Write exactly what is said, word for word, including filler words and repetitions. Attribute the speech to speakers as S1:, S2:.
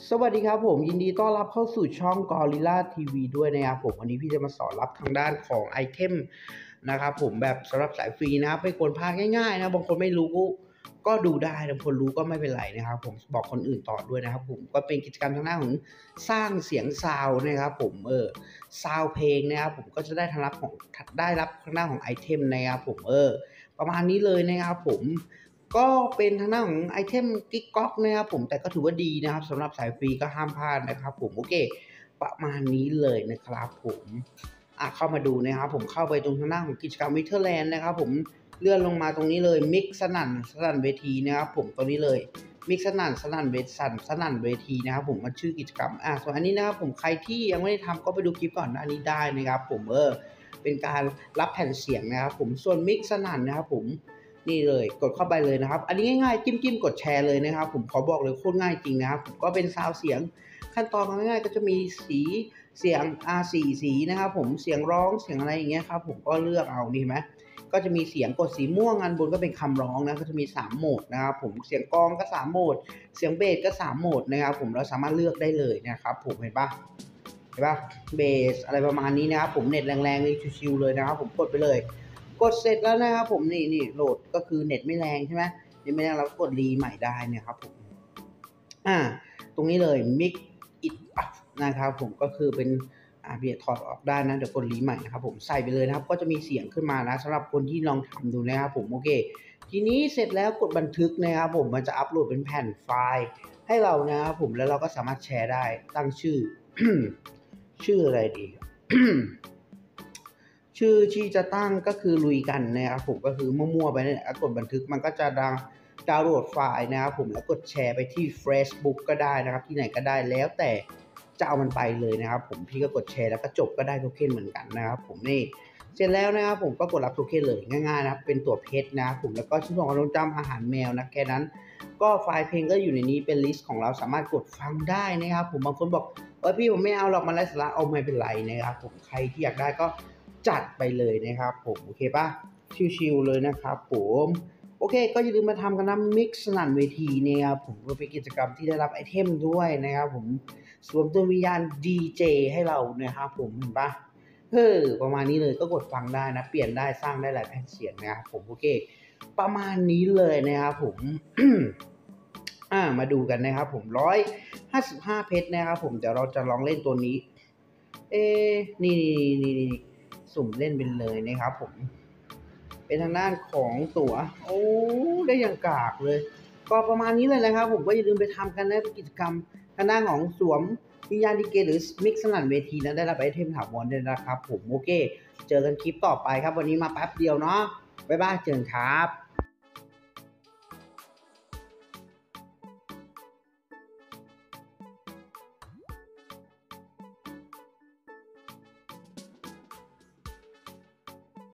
S1: สวัสดีครับผมยินดีต้อนรับเข้าสู่ช่อง Gorilla ที วี ด้วยนะครับผมวันนี้พี่จะมาสอนรับทางด้านของไอเทมนะครับผมแบบสำหรับสายฟรีนะครับไม่ควรพลาดง่ายๆนะบางคนไม่รู้ก็ดูได้บางคนรู้ก็ไม่เป็นไรนะครับผมบอกคนอื่นต่อด้วยนะครับผมก็เป็นกิจกรรมทางด้านของสร้างเสียงซาวด์นะครับผมเออซาวด์เพลงนะครับผมก็จะได้ทางรับของได้รับทางด้านของไอเทมนะครับผมเออประมาณนี้เลยนะครับผมก็เป็นทางด้านของไอเทมกิ๊กก๊อกนะครับผมแต่ก็ถือว่าดีนะครับสำหรับสายฟรีก็ห้ามพลาดนะครับผมโอเคประมาณนี้เลยนะครับผมอ่ะเข้ามาดูนะครับผมเข้าไปตรงทางด้านของกิจกรรมวิเทอร์แลนด์นะครับผมเลื่อนลงมาตรงนี้เลยมิกสนั่นสนั่นเวทีนะครับผมตัวนี้เลยมิกสนั่นสนั่นเวทีสั่นสนั่นเวทีนะครับผมมันชื่อกิจกรรมอ่ะส่วนอันนี้นะครับผมใครที่ยังไม่ได้ทำก็ไปดูคลิปก่อนหน้านี้ได้นะครับผมเออเป็นการรับแผ่นเสียงนะครับผมส่วนมิกสนั่นนะครับผมนี่เลยกดเข้าไปเลยนะครับอันนี้ง่ายๆจิ้มๆกดแชร์เลยนะครับผมขอบอกเลยโคตรง่ายจริงนะครับผมก็เป็นซาวเสียงขั้นตอนง่ายๆก็จะมีสีเสียง อาร์ สี่ สีนะครับผมเสียงร้องเสียงอะไรอย่างเงี้ยครับผมก็เลือกเอานี่ไหมก็จะมีเสียงกดสีม่วงอันบนก็เป็นคำร้องนะก็จะมีสามโหมดนะครับผมเสียงกลองก็สามโหมดเสียงเบสก็สามโหมดนะครับผมเราสามารถเลือกได้เลยนะครับผมเห็นปะเห็นปะเบสอะไรประมาณนี้นะครับผมเน็ตแรงๆเลยชิวๆเลยนะครับผมกดไปเลยกดเสร็จแล้วนะครับผมนี่นี่โหลดก็คือเน็ตไม่แรงใช่ไหมเน็ตไม่แรงเราก็กดรีใหม่ได้เนี่ยครับผมอ่าตรงนี้เลย mix it up นะครับผมก็คือเป็นอ่าเบียดถอดออกได้นะเดี๋ยวกดรีใหม่นะครับผมใส่ไปเลยนะครับก็จะมีเสียงขึ้นมานะสำหรับคนที่ลองทำดูนะครับผมโอเคทีนี้เสร็จแล้วกดบันทึกนะครับผมมันจะอัปโหลดเป็นแผ่นไฟล์ให้เรานะครับผมแล้วเราก็สามารถแชร์ได้ตั้งชื่อ ชื่ออะไรดี ชื่อที่จะตั้งก็คือลุยกันนะครับผมก็คือมั่วๆไปเนี่ยกดบันทึกมันก็จะดาวดาวน์โหลดไฟล์นะครับผมแล้วกดแชร์ไปที่ Facebook ก็ได้นะครับที่ไหนก็ได้แล้วแต่จะเอามันไปเลยนะครับผมพี่ก็กดแชร์แล้วก็จบก็ได้โทเค็นเหมือนกันนะครับผมนี่เสร็จแล้วนะครับผมก็กดรับโทเค็นเลยง่ายๆนะครับเป็นตัวเพชรนะครับผมแล้วก็ชิ้นของขนมจำอาหารแมวนะแค่นั้นก็ไฟล์เพลงก็อยู่ในนี้เป็นลิสต์ของเราสามารถกดฟังได้นะครับผมบางคนบอกเออพี่ผมไม่เอาหรอกมันไร้สาระเอาไม่เป็นไรนะครับผมใครที่อยากได้ก็จัดไปเลยนะครับผมโอเคป่ะชิวๆเลยนะครับผมโอเคก็อย่าลืมมาทำกันนะมิกซ์สนั่นเวทีเนี่ยครับผมก็เป็นกิจกรรมที่ได้รับไอเทมด้วยนะครับผมสวมตัววิญญาณ ดี เจ ให้เรานะครับผมเห็นป่ะเฮ้อประมาณนี้เลยก็กดฟังได้นะเปลี่ยนได้สร้างได้หลายแผ่นเสียงนะครับผมโอเคประมาณนี้เลยนะครับผม อ่ามาดูกันนะครับผมร้อยห้าสิบห้าเพชรนะครับผมเดี๋ยวเราจะลองเล่นตัวนี้เอ๊นี่นี่นี่สุ่มเล่นเป็นเลยนะครับผมเป็นทางด้านของตั๋วโอ้ได้อย่างกากเลยก็ประมาณนี้เลยนะครับผมก็อย่าลืมไปทำกันนะเป็นกิจกรรมทางด้านของสวมวิญญาณดีเกหรือมิกซ์สนั่นเวทีนะได้รับไอเทมถาวรด้วยนะครับผมโอเคเจอกันคลิปต่อไปครับวันนี้มาแป๊บเดียวเนาะบ๊ายบายเจอกันครับ